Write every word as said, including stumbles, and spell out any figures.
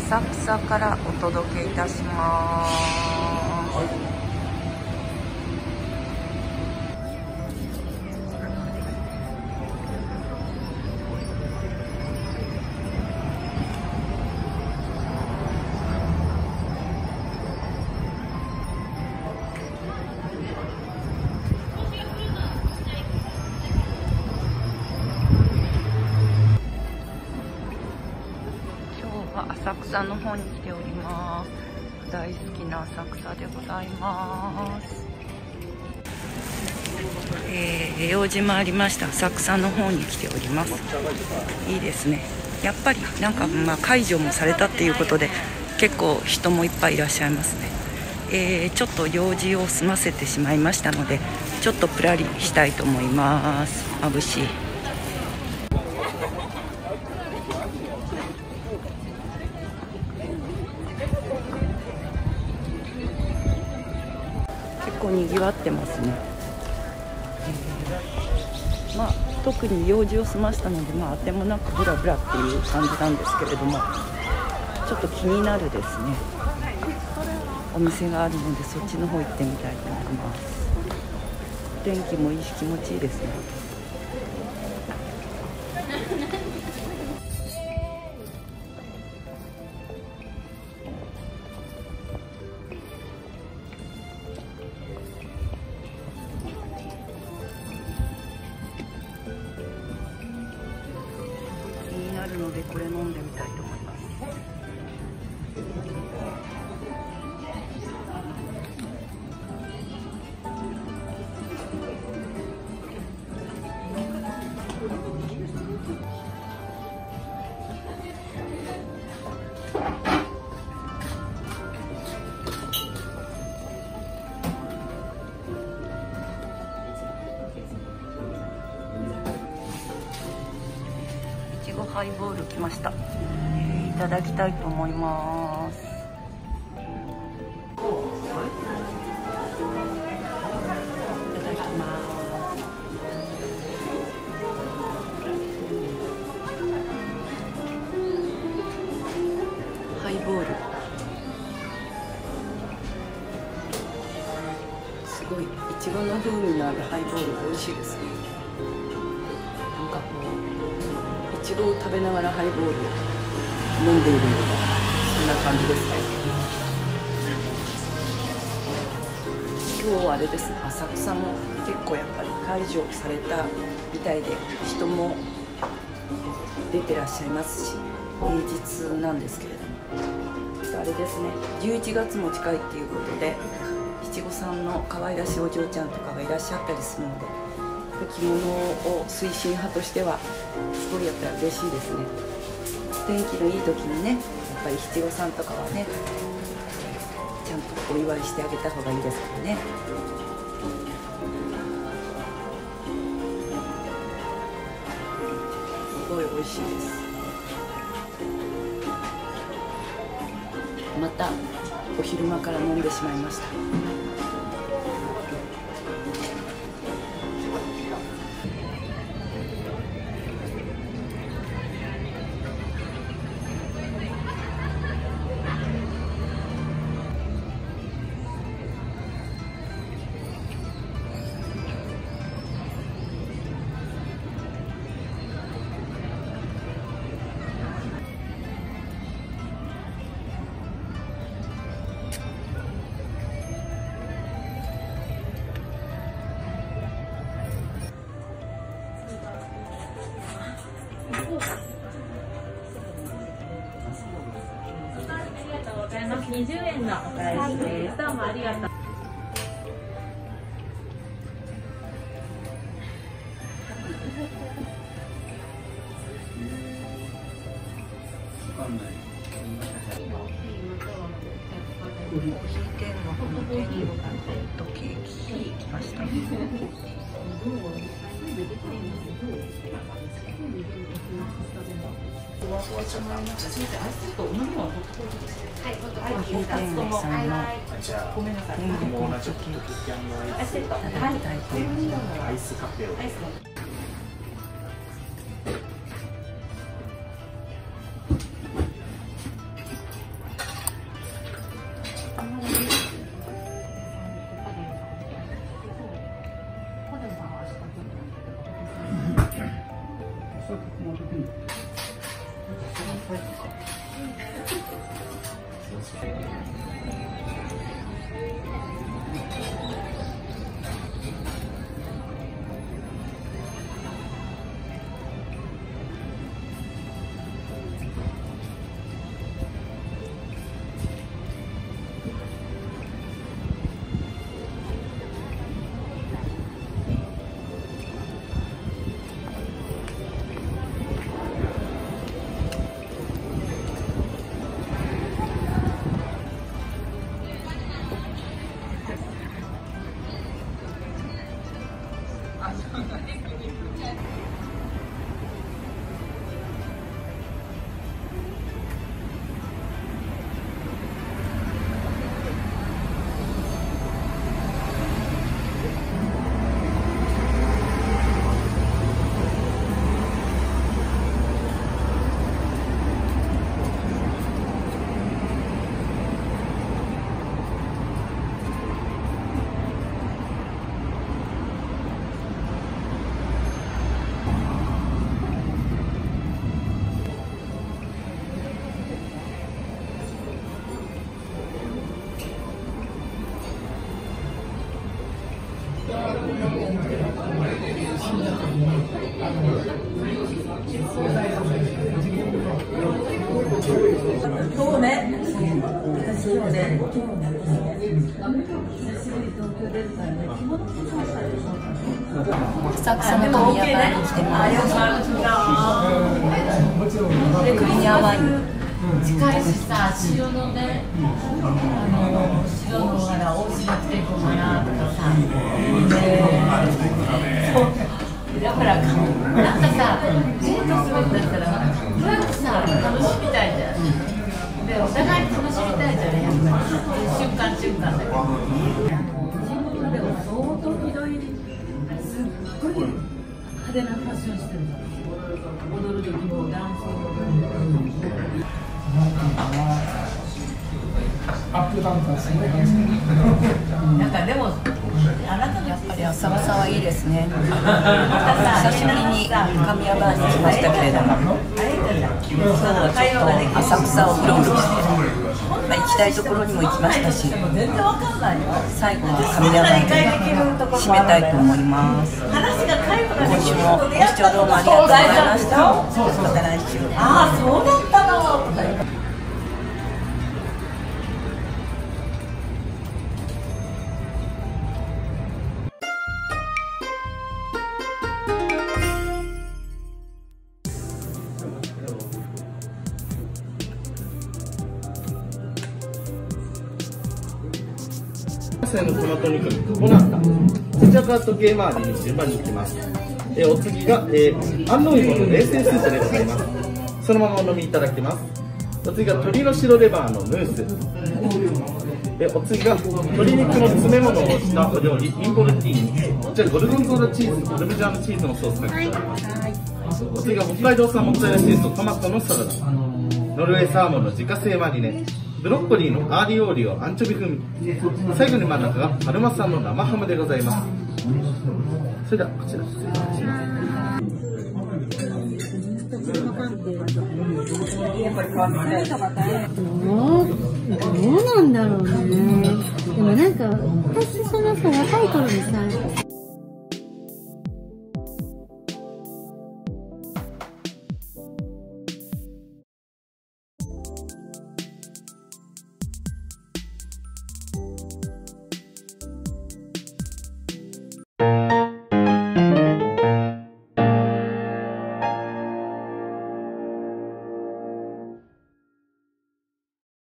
浅草からお届けいたします。浅草の方に来ております。大好きな浅草でございます。えー、用事もありました浅草の方に来ております。いいですね。やっぱりなんかまあ解除もされたっていうことで結構人もいっぱいいらっしゃいますね。えー、ちょっと用事を済ませてしまいましたのでちょっとプラリしたいと思います。眩しい。結構にぎわってますね。えー、まあ特に用事を済ましたのでまああてもなくブラブラっていう感じなんですけれども、ちょっと気になるですねお店があるのでそっちの方行ってみたいと思います。天気もいいし気持ちいいですね。気になるのでこれ飲んでみたいと思います。いちごハイボール来ました。えー、いただきたいと思います。いただきます。ハイボールすごいいちごの風味のあるハイボールが美味しいですね。なんかこういちごを食べながらハイボールを飲んでいるようなそんな感じですね。今日はあれですね、浅草も結構やっぱり解除されたみたいで人も出てらっしゃいますし平日なんですけれども、あれですねじゅういちがつも近いっていうことで七五三の可愛らしいお嬢ちゃんとかがいらっしゃったりするので着物を推進派としてはすごいやっぱり嬉しいですね。天気のいい時にねやっぱり七五三とかはねちゃんとお祝いしてあげた方がいいですからね。すごい美味しいです。またお昼間から飲んでしまいました。 にじゅうえんのお返しです。どうもありがとう。 コーヒー天国の天国ホットケーキ来ました。 今日ね、私今日ね、今日ね、久しぶり東京出るからね、着物着ましたでしょ。浅草の神谷バーに来てます。で、クリニアワイン。 近いしさ、塩のね、あの塩のほら大島来ていこうかなとかさ、だからなんかさ、デートするんだったら早くさ楽しみたいじゃん。でお互い楽しみたいじゃん、やっぱり瞬間瞬間だけど。地元では相当ひどい、すっごい派手なファッションしてるじゃん。踊る時もダンスも。 アップダウンですね。 なんかでもあなたのやっぱり浅草はいいですね。久しぶりに神谷バーに来ましたけれども、今日はちょっと浅草をうろうろして、まあ、行きたいところにも行きましたし、最後は神谷バーで締めたいと思います。今週もご視聴どうもありがとうございました。また来週。 ああ、そうだったの。 のトマト肉このこちらから時計回りに順番にいきます。えお次が、えー、安納芋の冷製スープでございます。そのままお飲みいただけます。お次が鶏の白レバーのムース。えお次が鶏肉の詰め物をしたお料理インボルティーニ。こちらゴルゴンゾーラチーズ、パルメジャーノチーズのソースがございます。お次が北海道産モッツァレラチーズとトマトのサラダ。ノルウェーサーモンの自家製マリネ。ブロッコリーのアーリオーリオアンチョビ風味。最後に真ん中がパルマ産の生ハムでございます。それではこちら失礼します。 どう、どうなんだろうね。でもなんか私そのさ若い頃にさ